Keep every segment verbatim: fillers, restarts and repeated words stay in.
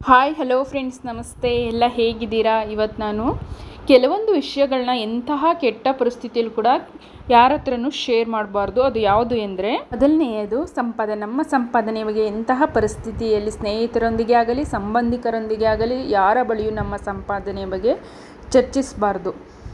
Hi hello friends, ನಮಸ್ತೆ. ಎಲ್ಲ ಹೇಗಿದ್ದೀರಾ? ಇವತ್ತು ನಾನು ಕೆಲವೊಂದು ವಿಷಯಗಳನ್ನ ಎಂತಹ ಕೆಟ್ಟ ಪರಿಸ್ಥಿತಿಯಲ್ಲಿ ಕೂಡ ಯಾರ ಹತ್ರನೂ ಶೇರ್ ಮಾಡಬಾರ್ದು. ಅದು ಯಾವುದು ಎಂದರೆ, ಮೊದಲನೆಯದು ಸಂಪಾದನೆ. ನಮ್ಮ ಸಂಪಾದನೆ ಬಗ್ಗೆ ಎಂತಹ ಪರಿಸ್ಥಿತಿಯಲ್ಲಿ ಸ್ನೇಹಿತರೊಂದಿಗೆ ಆಗಲಿ ಸಂಬಂಧಿಕರೊಂದಿಗೆ ಆಗಲಿ ಯಾರ ಬಳಿಯೂ ನಮ್ಮ ಸಂಪಾದನೆಯ ಬಗ್ಗೆ ಚರ್ಚಿಸಬಾರ್ದು.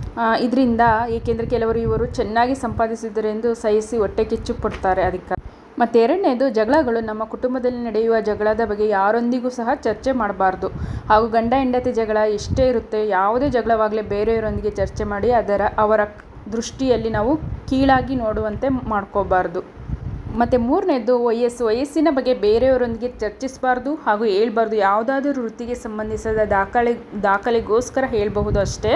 ಇದರಿಂದ ಏಕೆಂದರೆ ಕೆಲವರು ಇವರು ಚೆನ್ನಾಗಿ ಸಂಪಾದಿಸಿದ್ದಾರೆ ಎಂದು ಸಹಿಸಿ ಹೊಟ್ಟೆ ಕಿಚ್ಚು ಪಡ್ತಾರೆ. ಅದಕ್ಕೆ ಮತ್ತು ಎರಡನೇದು ಜಗಳಗಳು. ನಮ್ಮ ಕುಟುಂಬದಲ್ಲಿ ನಡೆಯುವ ಜಗಳದ ಬಗ್ಗೆ ಯಾರೊಂದಿಗೂ ಸಹ ಚರ್ಚೆ ಮಾಡಬಾರ್ದು. ಹಾಗೂ ಗಂಡ ಹೆಂಡತಿ ಜಗಳ ಎಷ್ಟೇ ಇರುತ್ತೆ, ಯಾವುದೇ ಜಗಳವಾಗಲಿ ಬೇರೆಯವರೊಂದಿಗೆ ಚರ್ಚೆ ಮಾಡಿ ಅದರ ಅವರ ದೃಷ್ಟಿಯಲ್ಲಿ ನಾವು ಕೀಳಾಗಿ ನೋಡುವಂತೆ ಮಾಡ್ಕೋಬಾರ್ದು. ಮತ್ತು ಮೂರನೇದು ವಯಸ್ಸು. ವಯಸ್ಸಿನ ಬಗ್ಗೆ ಬೇರೆಯವರೊಂದಿಗೆ ಚರ್ಚಿಸಬಾರ್ದು ಹಾಗೂ ಹೇಳ್ಬಾರ್ದು. ಯಾವುದಾದ್ರೂ ವೃತ್ತಿಗೆ ಸಂಬಂಧಿಸಿದ ದಾಖಲೆ ದಾಖಲೆಗೋಸ್ಕರ ಹೇಳಬಹುದು ಅಷ್ಟೇ.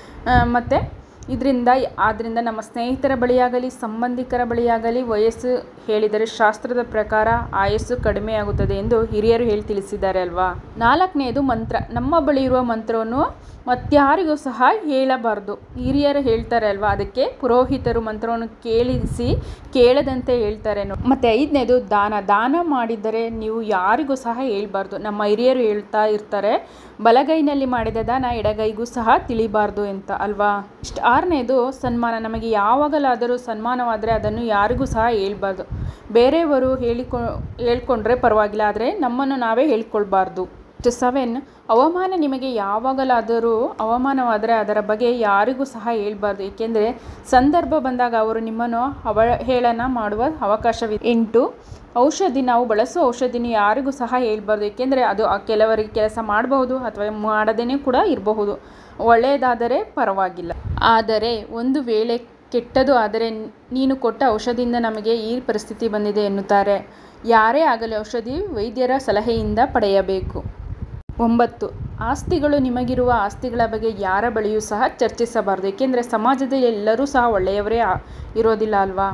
ಮತ್ತು ಇದರಿಂದ ಆದ್ದರಿಂದ ನಮ್ಮ ಸ್ನೇಹಿತರ ಬಳಿಯಾಗಲಿ ಸಂಬಂಧಿಕರ ಬಳಿಯಾಗಲಿ ವಯಸ್ಸು ಹೇಳಿದರೆ ಶಾಸ್ತ್ರದ ಪ್ರಕಾರ ಆಯಸ್ಸು ಕಡಿಮೆಯಾಗುತ್ತದೆ ಎಂದು ಹಿರಿಯರು ಹೇಳಿ ತಿಳಿಸಿದ್ದಾರೆ ಅಲ್ವಾ. ನಾಲ್ಕನೆಯದು ಮಂತ್ರ. ನಮ್ಮ ಬಳಿ ಇರುವ ಮಂತ್ರವನ್ನು ಮತ್ತಾರಿಗೂ ಸಹ ಹೇಳಬಾರ್ದು. ಹಿರಿಯರು ಹೇಳ್ತಾರೆ ಅಲ್ವಾ, ಅದಕ್ಕೆ ಪುರೋಹಿತರು ಮಂತ್ರವನ್ನು ಕೇಳಿಸಿ ಕೇಳದಂತೆ ಹೇಳ್ತಾರೆ. ಮತ್ತು ಐದನೇದು ದಾನ. ದಾನ ಮಾಡಿದರೆ ನೀವು ಯಾರಿಗೂ ಸಹ ಹೇಳ್ಬಾರ್ದು. ನಮ್ಮ ಹಿರಿಯರು ಹೇಳ್ತಾ ಇರ್ತಾರೆ, ಬಲಗೈನಲ್ಲಿ ಮಾಡಿದ ದಾನ ಎಡಗೈಗೂ ಸಹ ತಿಳಿಬಾರ್ದು ಅಂತ ಅಲ್ವಾ. ಇಷ್ಟು ಆರನೇದು ಸನ್ಮಾನ. ನಮಗೆ ಯಾವಾಗಲಾದರೂ ಸನ್ಮಾನವಾದರೆ ಅದನ್ನು ಯಾರಿಗೂ ಸಹ ಹೇಳ್ಬಾರ್ದು. ಬೇರೆಯವರು ಹೇಳಿಕೊ ಹೇಳ್ಕೊಂಡ್ರೆ ಪರವಾಗಿಲ್ಲ, ಆದರೆ ನಮ್ಮನ್ನು ನಾವೇ ಹೇಳ್ಕೊಳ್ಬಾರ್ದು. ಇಷ್ಟು ಸೆವೆನ್ ಅವಮಾನ. ನಿಮಗೆ ಯಾವಾಗಲಾದರೂ ಅವಮಾನವಾದರೆ ಅದರ ಬಗ್ಗೆ ಯಾರಿಗೂ ಸಹ ಹೇಳ್ಬಾರ್ದು. ಏಕೆಂದರೆ ಸಂದರ್ಭ ಬಂದಾಗ ಅವರು ನಿಮ್ಮನ್ನು ಅವಹೇಳನ ಮಾಡುವ ಅವಕಾಶವಿದೆ. ಎಂಟು ಔಷಧಿ. ನಾವು ಬಳಸುವ ಔಷಧಿನ ಯಾರಿಗೂ ಸಹ ಹೇಳ್ಬಾರ್ದು. ಏಕೆಂದರೆ ಅದು ಕೆಲವರಿಗೆ ಕೆಲಸ ಮಾಡಬಹುದು ಅಥವಾ ಮಾಡದೇ ಕೂಡ ಇರಬಹುದು. ಒಳ್ಳೆಯದಾದರೆ ಪರವಾಗಿಲ್ಲ, ಆದರೆ ಒಂದು ವೇಳೆ ಕೆಟ್ಟದು ಆದರೆ ನೀನು ಕೊಟ್ಟ ಔಷಧಿಯಿಂದ ನಮಗೆ ಈ ಪರಿಸ್ಥಿತಿ ಬಂದಿದೆ ಎನ್ನುತ್ತಾರೆ. ಯಾರೇ ಆಗಲಿ ಔಷಧಿ ವೈದ್ಯರ ಸಲಹೆಯಿಂದ ಪಡೆಯಬೇಕು. ಒಂಬತ್ತು ಆಸ್ತಿಗಳು. ನಿಮಗಿರುವ ಆಸ್ತಿಗಳ ಬಗ್ಗೆ ಯಾರ ಬಳಿಯೂ ಸಹ ಚರ್ಚಿಸಬಾರ್ದು. ಏಕೆಂದರೆ ಸಮಾಜದಲ್ಲಿ ಎಲ್ಲರೂ ಸಹ ಒಳ್ಳೆಯವರೇ ಇರೋದಿಲ್ಲ ಅಲ್ವಾ.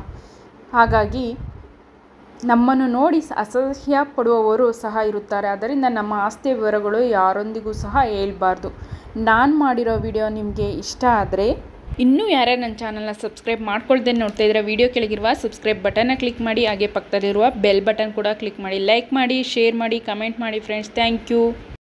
ಹಾಗಾಗಿ ನಮ್ಮನ್ನು ನೋಡಿ ಅಸಹ್ಯ ಪಡುವವರು ಸಹ ಇರುತ್ತಾರೆ. ಆದ್ದರಿಂದ ನಮ್ಮ ಆಸ್ತಿಯ ವಿವರಗಳು ಯಾರೊಂದಿಗೂ ಸಹ ಹೇಳ್ಬಾರ್ದು. ನಾನು ಮಾಡಿರೋ ವಿಡಿಯೋ ನಿಮಗೆ ಇಷ್ಟ ಆದರೆ, ಇನ್ನೂ ಯಾರ್ಯಾರು ನನ್ನ ಚಾನಲ್ನ ಸಬ್ಸ್ಕ್ರೈಬ್ ಮಾಡ್ಕೊಳ್ದೇ ನೋಡ್ತಾ ಇದ್ರೆ ವಿಡಿಯೋ ಕೆಳಗಿರುವ ಸಬ್ಸ್ಕ್ರೈಬ್ ಬಟನ್ನ ಕ್ಲಿಕ್ ಮಾಡಿ, ಹಾಗೆ ಪಕ್ಕದಲ್ಲಿರುವ ಬೆಲ್ ಬಟನ್ ಕೂಡ ಕ್ಲಿಕ್ ಮಾಡಿ. ಲೈಕ್ ಮಾಡಿ, ಶೇರ್ ಮಾಡಿ, ಕಮೆಂಟ್ ಮಾಡಿ ಫ್ರೆಂಡ್ಸ್. Thank you.